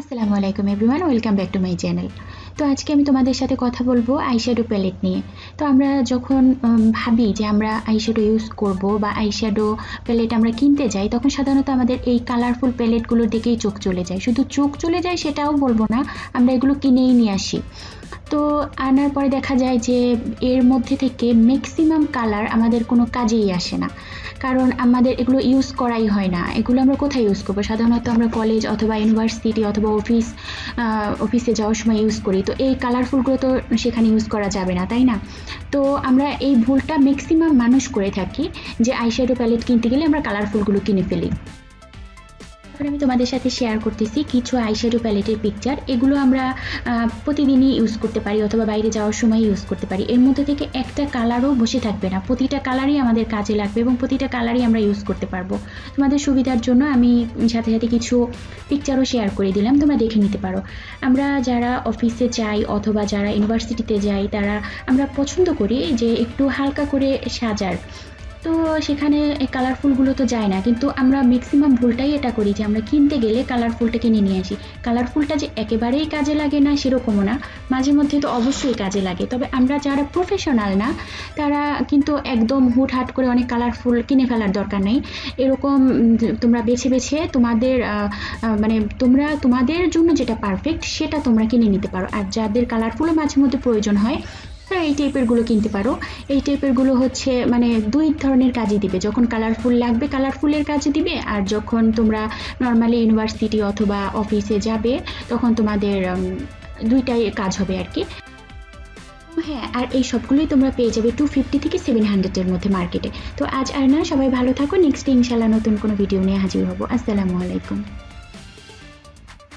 আসসালামু আলাইকুম everyone, welcome back to my channel. তো আজকে আমি তোমাদের সাথে কথা বলবো আইশ্যাডো প্যালেট নিয়ে। তো আমরা যখন ভাবি যে আমরা আইশ্যাডো ইউজ করব বা আইশ্যাডো প্যালেট আমরা কিনতে যাই, তখন সাধারণত আমাদের এই কালারফুল প্যালেটগুলোর দিকেই চোখ চলে যায়। শুধু চোখ চলে যায় সেটাও বলবো না, আমরা এগুলো কিনেই নিয়ে আসি। তো আনার পরে দেখা যায় যে এর মধ্যে থেকে ম্যাক্সিমাম কালার আমাদের কোনো কাজেই আসে না, কারণ আমাদের এগুলো ইউজ করাই হয় না। এগুলো আমরা কোথায় ইউজ করবো? সাধারণত আমরা কলেজ অথবা ইউনিভার্সিটি অথবা অফিসে যাওয়ার সময় ইউজ করি। তো এই কালারফুলগুলো তো সেখানে ইউজ করা যাবে না, তাই না? তো আমরা এই ভুলটা ম্যাক্সিমাম মানুষ করে থাকি যে আইশ্যাডো প্যালেট কিনতে গেলে আমরা কালারফুলগুলো কিনে ফেলি। এখন আমি তোমাদের সাথে শেয়ার করতেছি কিছু আইশ্যাডো প্যালেটের পিকচার। এগুলো আমরা প্রতিদিনই ইউজ করতে পারি অথবা বাইরে যাওয়ার সময় ইউজ করতে পারি। এর মধ্যে থেকে একটা কালারও বসে থাকবে না, প্রতিটা কালারই আমাদের কাজে লাগবে এবং প্রতিটা কালারই আমরা ইউজ করতে পারবো। তোমাদের সুবিধার জন্য আমি সাথে সাথে কিছু পিকচারও শেয়ার করে দিলাম, তোমরা দেখে নিতে পারো। আমরা যারা অফিসে যাই অথবা যারা ইউনিভার্সিটিতে যাই, আমরা পছন্দ করি যে একটু হালকা করে সাজার। তো সেখানে এই কালারফুলগুলো তো যায় না, কিন্তু আমরা ম্যাক্সিমাম ভুলটাই এটা করি যে আমরা কিনতে গেলে কালারফুলটা কিনে নিয়ে আসি। কালারফুলটা যে একেবারেই কাজে লাগে না সেরকমও না, মাঝে মধ্যে তো অবশ্যই কাজে লাগে। তবে আমরা যারা প্রফেশনাল না, তারা কিন্তু একদম হুটহাট করে অনেক কালারফুল কিনে ফেলার দরকার নেই। এরকম তোমরা বেছে বেছে তোমাদের জন্য যেটা পারফেক্ট সেটা তোমরা কিনে নিতে পারো। আর যাদের কালারফুলও মাঝে মধ্যে প্রয়োজন হয়, তারা এই টাইপেরগুলো কিনতে পারো। এই টাইপেরগুলো হচ্ছে দুই ধরনের কাজই দিবে। যখন কালারফুল লাগবে কালারফুলের কাজে দিবে, আর যখন তোমরা নর্মালি ইউনিভার্সিটি অথবা অফিসে যাবে তখন তোমাদের দুইটাই কাজ হবে আর কি। হ্যাঁ, আর এই সবগুলোই তোমরা পেয়ে যাবে 250 থেকে 700-এর মধ্যে মার্কেটে। তো আজ আর না, সবাই ভালো থাকো। নেক্সট ইনশাল্লাহ নতুন কোনো ভিডিও নিয়ে হাজির হবো। আসসালামু আলাইকুম।